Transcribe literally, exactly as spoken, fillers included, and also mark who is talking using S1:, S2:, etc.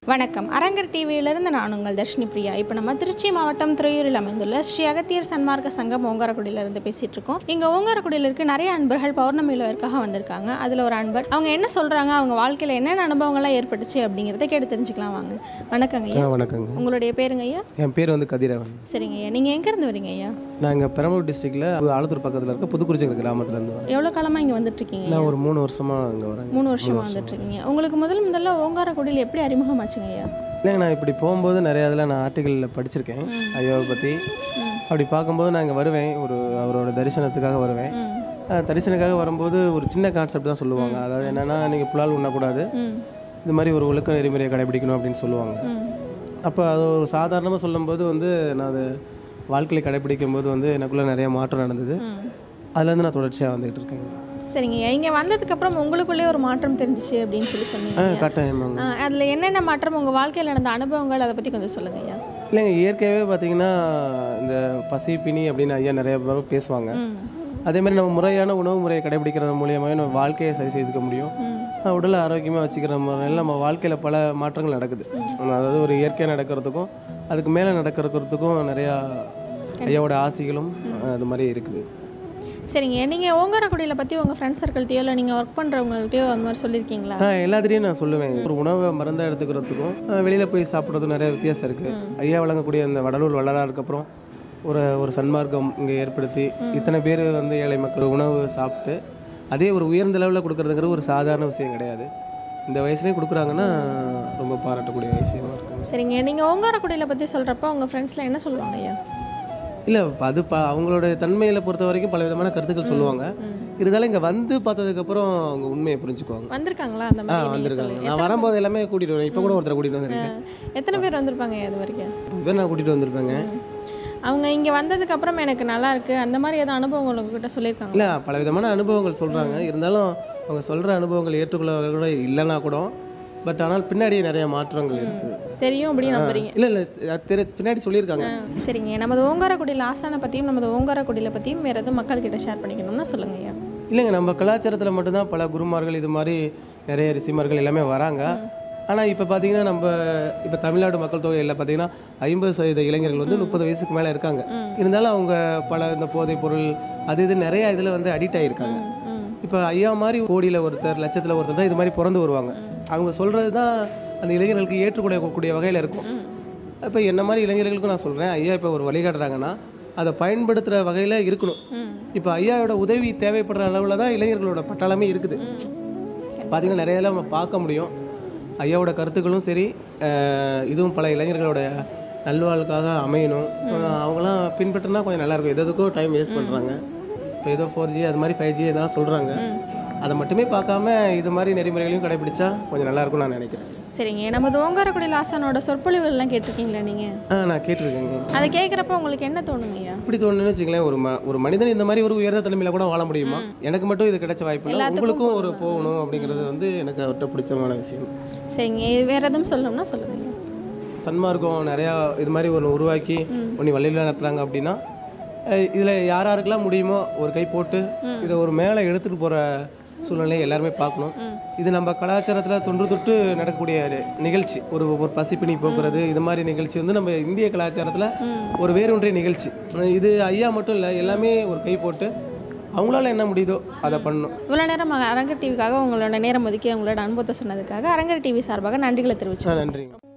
S1: வணக்கம். அரங்கர் டிவியிலிருந்து நான் உங்கள் தர்ஷினி பிரியா. இப்போ நம்ம திருச்சி மாவட்டம் துறையூரில் அமைந்துள்ள ஸ்ரீ அகத்தியர் சன்மார்க்க சங்கம் ஓங்காரக்குடியிலிருந்து பேசிகிட்டு இருக்கோம். இங்கே ஓங்காரக்குடியில் இருக்க நிறைய அன்பர்கள் பௌர்ணமி விழாவிற்காக வந்திருக்காங்க. அதில் ஒரு அன்பர் அவங்க என்ன சொல்கிறாங்க, அவங்க வாழ்க்கையில் என்னென்ன அனுபவங்கள்லாம் ஏற்பட்டுச்சு அப்படிங்கிறத கேட்டு தெரிஞ்சுக்கலாம் வாங்க. வணக்கங்க ஐயா.
S2: வணக்கங்க.
S1: உங்களுடைய பேருங்க ஐயா?
S2: என் பேர் வந்து கதிரவன்.
S1: சரிங்க ஐயா. நீங்கள் எங்கேருந்து வரீங்க ஐயா?
S2: நான் இங்கே பெரம்பலூர் டிஸ்ட்ரிக்டில் ஆலத்தூர் பக்கத்தில் இருக்க புதுக்குறிச்சி கிராமத்துலேருந்து வரேன்.
S1: எவ்வளோ காலமாக இங்கே வந்துட்டுருக்கீங்க?
S2: நான் ஒரு மூணு வருஷமாக இங்கே வரேன்.
S1: மூணு வருஷமாக வந்துட்டுருக்கீங்க. உங்களுக்கு முதல் முதல்ல ஓங்காரக்குடியில் எப்படி அறிமுகமாச்சுங்க ஐயா?
S2: இல்லைங்க, நான் இப்படி போகும்போது நிறையா இதில் நான் ஆர்டிக்கலில் படிச்சிருக்கேன் ஐயாவை பற்றி. அப்படி பார்க்கும்போது நான் இங்கே வருவேன், ஒரு அவரோட தரிசனத்துக்காக வருவேன். தரிசனத்துக்காக வரும்போது ஒரு சின்ன கான்செப்ட் தான் சொல்லுவாங்க. அதாவது என்னென்னா, நீங்கள் புலால் உண்ணக்கூடாது, இது மாதிரி ஒரு ஒழுக்க நெறிமுறையை கடைபிடிக்கணும் அப்படின்னு சொல்லுவாங்க. அப்போ அது ஒரு சாதாரணமாக சொல்லும்போது வந்து நான் அது வாழ்க்கையை கடைபிடிக்கும் போது வந்து எனக்குள்ளே நிறைய மாற்றம் நடந்தது. அதுலேருந்து நான் தொடர்ச்சியாக வந்துகிட்டு இருக்கேன்.
S1: சரிங்க. இங்கே வந்ததுக்கப்புறம் உங்களுக்குள்ளே ஒரு மாற்றம் தெரிஞ்சிச்சு அப்படின்னு சொல்லி சொன்னீங்க.
S2: கட்டாயமாங்க.
S1: அதில் என்னென்ன மாற்றம், உங்கள் வாழ்க்கையில் நடந்த அனுபவங்கள், அதை பற்றி கொஞ்சம் சொல்லுங்க ஐயா.
S2: இல்லைங்க, இயற்கையாகவே பார்த்தீங்கன்னா இந்த பசி பிணி அப்படின்னு ஐயா நிறைய பேர் பேசுவாங்க. அதேமாதிரி நம்ம முறையான உணவு முறையை கடைபிடிக்கிறது மூலியமாகவே நம்ம வாழ்க்கையை சரி செய்துக்க முடியும். உடலை ஆரோக்கியமாக வச்சுக்கிற முறையில் நம்ம வாழ்க்கையில் பல மாற்றங்கள் நடக்குது. அதாவது ஒரு இயற்கையாக நடக்கிறதுக்கும் அதுக்கு மேலே நடக்கிறதுக்கும் நிறையா ஐயாவோட ஆசைகளும் அது மாதிரி இருக்குது.
S1: சரிங்க. நீங்கள் ஓங்காரக்குடியில் பற்றி உங்கள் ஃப்ரெண்ட்ஸ் சர்க்கிள்கிட்டயோ இல்லை நீங்கள் ஒர்க் பண்ணுறவங்கள்ட்டையோ அந்த மாதிரி சொல்லியிருக்கீங்களா?
S2: நான் எல்லாத்திலையும் நான் சொல்லுவேன். ஒரு உணவை மருந்தாக எடுத்துக்கிறதுக்கும் வெளியில் போய் சாப்பிட்றதுக்கும் நிறைய வித்தியாசம் இருக்குது. ஐயா வழங்கக்கூடிய அந்த வடலூர் வள்ளலாருக்கு அப்புறம் ஒரு ஒரு சன்மார்க்கம் இங்கே ஏற்படுத்தி இத்தனை பேர் வந்து ஏழை மக்கள் உணவு சாப்பிட்டு அதே ஒரு உயர்ந்த லெவலில் கொடுக்குறதுங்கிற ஒரு சாதாரண விஷயம் கிடையாது. இந்த வயசுலேயும் கொடுக்குறாங்கன்னா ரொம்ப பாராட்டக்கூடிய விஷயமா இருக்காங்க.
S1: சரிங்க. நீங்கள் ஓங்காரக்குடியில் பற்றி சொல்கிறப்ப உங்கள் ஃப்ரெண்ட்ஸ்லாம் என்ன சொல்லுவாங்க ஐயா?
S2: இல்லை, அது ப அவங்களோட தன்மையில் பொறுத்த வரைக்கும் பல விதமான கருத்துக்கள் சொல்லுவாங்க. இருந்தாலும் இங்கே வந்து பார்த்ததுக்கப்புறம் அவங்க உண்மையை புரிஞ்சுக்குவாங்க.
S1: வந்திருக்காங்களா? அந்த
S2: ஆ வந்திருக்காங்க. நான் வரும்போது எல்லாமே கூட்டிகிட்டு வரேன். இப்போ கூட ஒருத்தரை கூட்டிகிட்டு வந்திருக்கேன்.
S1: எத்தனை பேர் வந்திருப்பாங்க அது வரைக்கும்?
S2: இப்போ நான் கூட்டிகிட்டு வந்திருப்பேங்க.
S1: அவங்க இங்கே வந்ததுக்கப்புறம் எனக்கு நல்லா இருக்குது அந்த மாதிரி ஏதாவது அனுபவங்கள் உங்ககிட்ட சொல்லியிருக்காங்க?
S2: இல்லை, பல விதமான அனுபவங்கள் சொல்கிறாங்க. இருந்தாலும் அவங்க சொல்கிற அனுபவங்கள் ஏற்றுக்கொள்ள கூட இல்லைன்னா கூட, பட் ஆனால் பின்னாடி நிறைய மாற்றங்கள் இருக்குது
S1: தெரியும் அப்படின்னு நம்புறீங்க?
S2: இல்லை இல்லை தெரி பின்னாடி சொல்லியிருக்காங்க.
S1: சரிங்க. நமது ஓங்காரக்குடியில் ஆசானை பற்றியும் நமது ஓங்காரக்குடியில் பற்றியும் வேறு எதுவும் மக்கள்கிட்ட ஷேர் பண்ணிக்கணும்னா சொல்லுங்க ஐயா.
S2: இல்லைங்க, நம்ம கலாச்சாரத்தில் மட்டும்தான் பல குருமார்கள் இது மாதிரி நிறைய ரிஷிமார்கள் எல்லாமே வராங்க. ஆனால் இப்போ பார்த்தீங்கன்னா நம்ம இப்போ தமிழ்நாடு மக்கள் தொகையில் பார்த்தீங்கன்னா ஐம்பது சதவீத இளைஞர்கள் வந்து முப்பது வயசுக்கு மேலே இருக்காங்க. இருந்தாலும் அவங்க பல இந்த போதைப் பொருள் அது இது நிறையா இதில் வந்து அடிக்ட் ஆகியிருக்காங்க. இப்போ ஐயா மாதிரி கோடியில் ஒருத்தர் லட்சத்தில் ஒருத்தர் தான் இது மாதிரி பிறந்து வருவாங்க. அவங்க சொல்கிறது தான் அந்த இளைஞர்களுக்கு ஏற்றுக்கொள்ளக்கூடிய வகையில் இருக்கும். இப்போ என்ன மாதிரி இளைஞர்களுக்கும் நான் சொல்கிறேன், ஐயா இப்போ ஒரு வழிகாட்டுறாங்கன்னா அதை பயன்படுத்துகிற வகையில் இருக்கணும். இப்போ ஐயாவோட உதவி தேவைப்படுற அளவில் தான் இளைஞர்களோட பட்டாளமே இருக்குது. பார்த்திங்கன்னா நிறைய நம்ம பார்க்க முடியும். ஐயாவோட கருத்துக்களும் சரி, இதுவும் பல இளைஞர்களோட நல்வாழ்வுக்காக அமையணும். அவங்களாம் பின்பற்றினா கொஞ்சம் நல்லாயிருக்கும். எது எதுக்கும் டைம் வேஸ்ட் பண்ணுறாங்க. இப்போ ஏதோ ஃபோர் ஜி அது மாதிரி ஃபைவ் ஜி இதெல்லாம் சொல்கிறாங்க. அதை மட்டுமே பார்க்காம இது மாதிரி நெறிமுறைகளையும் கடைபிடிச்சா கொஞ்சம் நல்லாயிருக்கும் நான் நினைக்கிறேன்.
S1: சரிங்க. நமது ஓங்காரக்குடியில் ஆசானோட சொற்பொழிவுகள்லாம் கேட்டிருக்கீங்களா நீங்கள்?
S2: ஆ நான் கேட்டிருக்கேங்க.
S1: அதை கேட்குறப்ப உங்களுக்கு என்ன தோணுங்கய்யா?
S2: இப்படி தோணுன்னு வச்சுங்களேன், ஒரு ம ஒரு மனிதன் இந்த மாதிரி ஒரு உயர்ந்த தன்மையில் கூட வாழ முடியுமா? எனக்கு மட்டும் இது கிடைச்ச வாய்ப்பு இல்லை, உங்களுக்கும் ஒரு போகணும் அப்படிங்கிறது வந்து எனக்கு அவர்கிட்ட பிடிச்சமான விஷயம்.
S1: சரிங்க. வேறு எதுவும் சொல்லணும்னா சொல்லுங்க.
S2: தன்மார்க்கம் நிறையா இது மாதிரி ஒன்று உருவாக்கி ஒன்று வழியில் நடத்துகிறாங்க அப்படின்னா இதில் யார் யாருக்கெல்லாம் முடியுமோ ஒரு கை போட்டு இதை ஒரு மேலே எடுத்துகிட்டு போகிற சூழ்நிலையை எல்லாருமே பார்க்கணும். இது நம்ம கலாச்சாரத்தில் தொன்று தொட்டு நடக்கக்கூடிய நிகழ்ச்சி. ஒரு ஒரு பசிப்பிணி போக்குறது இது மாதிரி நிகழ்ச்சி வந்து நம்ம இந்திய கலாச்சாரத்தில் ஒரு வேறொன்றிய நிகழ்ச்சி. இது ஐயா மட்டும் இல்லை, எல்லாமே ஒரு கை போட்டு அவங்களால என்ன முடியுதோ அதை பண்ணணும்.
S1: இவ்வளோ நேரம் அரங்கர் டிவிக்காக உங்களோட நேரம் ஒதுக்கி உங்களோட அனுபவத்தை சொன்னதுக்காக அரங்கர் டிவி சார்பாக நன்றிகளை தெரிவிச்சோம்.
S2: நன்றி.